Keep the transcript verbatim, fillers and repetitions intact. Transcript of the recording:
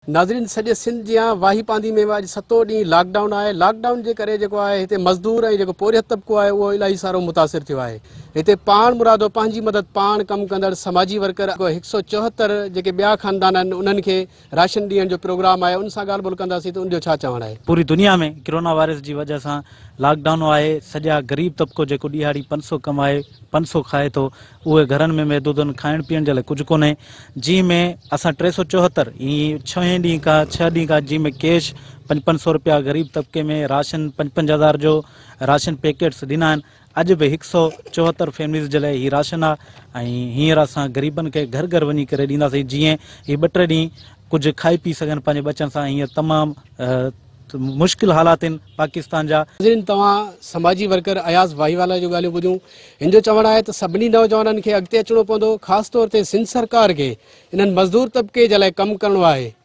नाज़रीन, सॼे सिंध जी वाही पांदी में अॼु सतो ॾींहुं लॉकडाउन आहे। लॉकडाउन जे करे जेको आहे हिते मज़दूर ऐं जेको पोरियत तबिको आहे उहो इलाही सारो मुतासिर थियो आहे। हिते पाण मुरादो पंहिंजी मदद पाण कमु कंदड़ समाजी वर्कर हिकु सौ चोहतरि जेके ॿिया ख़ानदान आहिनि उन्हनि खे राशन ॾियण जो प्रोग्राम आहे। उन सां ॻाल्हि ॿोल कंदासीं त उनजो छा चवणु आहे। पूरी दुनिया में कोरोना वायरस जी वजह सां लॉकडाउन आहे। सॼा ग़रीब तबिको जेको ॾिहाड़ी पंज सौ कमाए पंज सौ खाए थो उहे घरनि में महदूद आहिनि। खाइण पीअण जे लाइ कुझु कोन्हे। जी में असां टे सौ चोहतरि ईअं छहें ॾींहं खां छह ॾींहं खां जी में कैश पंज पंज सौ रुपया ग़रीब तबिके में राशन पंज पंज हज़ार जो राशन पैकेट्स ॾिना आहिनि। अॼु बि हिकु सौ चोहतरि फैमिलीज़ जे लाइ हीअ राशन आहे ऐं हींअर असां ग़रीबनि खे घर घर वञी करे ॾींदासीं जीअं हीअ ॿ टे ॾींहं कुझु खाई पी सघनि पंहिंजे बचनि सां। हीअं तमामु मुश्किल हालात आहिनि पाकिस्तान जा। नाज़रीन, तव्हां समाजी वर्कर अयाज़ वाहीवाला जो ॻाल्हियूं ॿुधियूं। हिन जो चवणु आहे त सभिनी नौजवाननि खे अॻिते अचिणो पवंदो, ख़ासि तौर ते सिंध सरकार खे इन्हनि मज़दूर तबिके जे लाइ कमु करिणो आहे।